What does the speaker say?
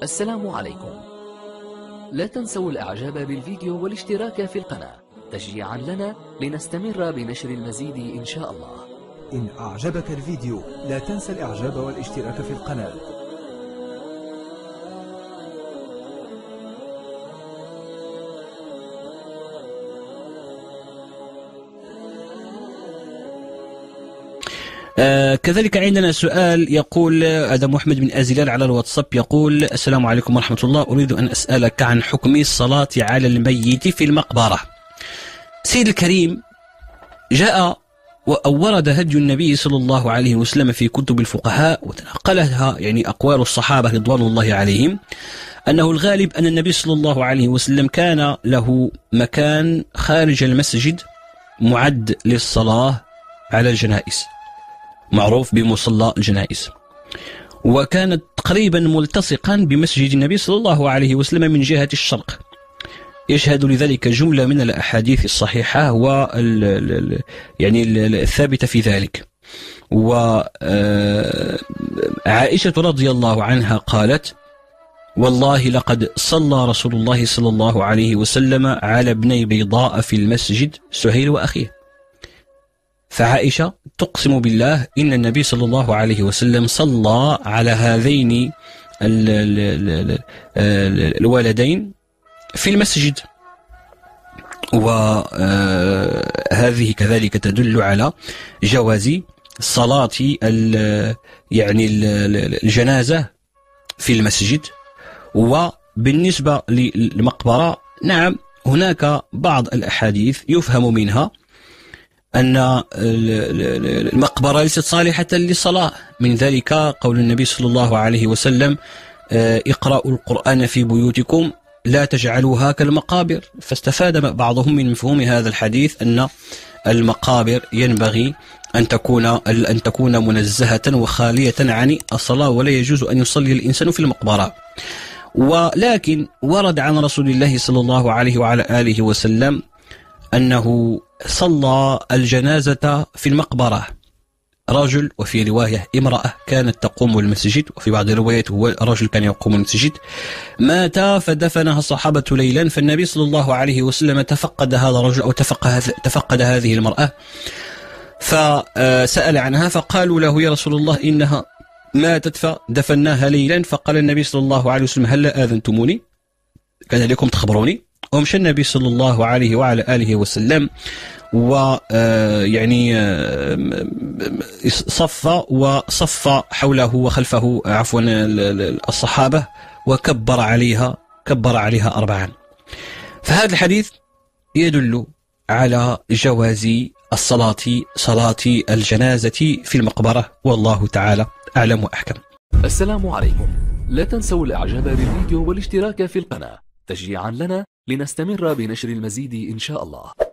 السلام عليكم. لا تنسوا الإعجاب بالفيديو والاشتراك في القناة تشجيعا لنا لنستمر بنشر المزيد إن شاء الله. إن أعجبك الفيديو لا تنسى الإعجاب والاشتراك في القناة. كذلك عندنا سؤال يقول هذا محمد بن أزلال على الواتساب، يقول: السلام عليكم ورحمة الله، أريد أن أسألك عن حكم الصلاة على الميت في المقبرة. سيد الكريم، جاء وورد هدي النبي صلى الله عليه وسلم في كتب الفقهاء وتنقلها يعني أقوال الصحابة رضوان الله عليهم، أنه الغالب أن النبي صلى الله عليه وسلم كان له مكان خارج المسجد معد للصلاة على الجنائز، معروف بمصلى الجنائز، وكان تقريبا ملتصقا بمسجد النبي صلى الله عليه وسلم من جهة الشرق. يشهد لذلك جملة من الأحاديث الصحيحة يعني الثابتة في ذلك. وعائشة رضي الله عنها قالت: والله لقد صلى رسول الله صلى الله عليه وسلم على ابني بيضاء في المسجد، سهيل وأخيه. فعائشة تقسم بالله إن النبي صلى الله عليه وسلم صلى على هذين الولدين في المسجد، وهذه كذلك تدل على جواز صلاة يعني الجنازة في المسجد. وبالنسبة للمقبرة، نعم هناك بعض الأحاديث يفهم منها أن المقبرة ليست صالحة للصلاة، من ذلك قول النبي صلى الله عليه وسلم: اقرأوا القرآن في بيوتكم لا تجعلوها كالمقابر. فاستفاد بعضهم من مفهوم هذا الحديث أن المقابر ينبغي أن تكون منزهة وخالية عن الصلاة، ولا يجوز أن يصلي الإنسان في المقبرة. ولكن ورد عن رسول الله صلى الله عليه وعلى آله وسلم أنه صلى الجنازة في المقبرة، رجل وفي رواية امرأة كانت تقوم المسجد، وفي بعض الروايات هو رجل كان يقوم المسجد، مات فدفنها الصحابة ليلا، فالنبي صلى الله عليه وسلم تفقد هذا الرجل أو تفقد هذه المرأة، فسأل عنها فقالوا له: يا رسول الله إنها ماتت فدفناها ليلا. فقال النبي صلى الله عليه وسلم: هل آذنتموني؟ كان لكم تخبروني؟ ومشى النبي صلى الله عليه وعلى آله وسلم ويعني صف حوله وخلفه الصحابة وكبر عليها 4. فهذا الحديث يدل على جواز صلاة الجنازة في المقبرة، والله تعالى أعلم وأحكم. السلام عليكم. لا تنسوا الإعجاب بالفيديو والاشتراك في القناة تشجيعا لنا لنستمر بنشر المزيد إن شاء الله.